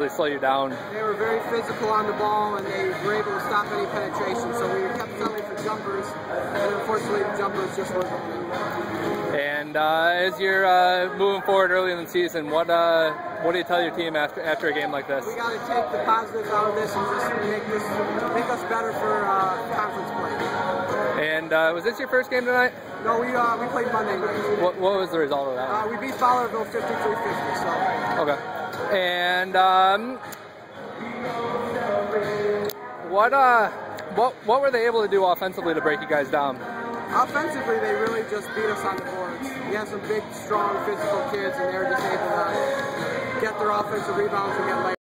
slow you down? They were very physical on the ball, and they were able to stop any penetration. So we kept settling for jumpers, and unfortunately the jumpers just weren't going in. And as you're moving forward early in the season, what do you tell your team after a game like this? We got to take the positives out of this and just make us better for conference play. And was this your first game tonight? No, we played Monday night. What was the result of that? We beat Fowlerville 53-50. So. Okay. And what were they able to do offensively to break you guys down? Offensively, they really just beat us on the boards. We have some big, strong, physical kids, and they were just able to get their offensive rebounds and get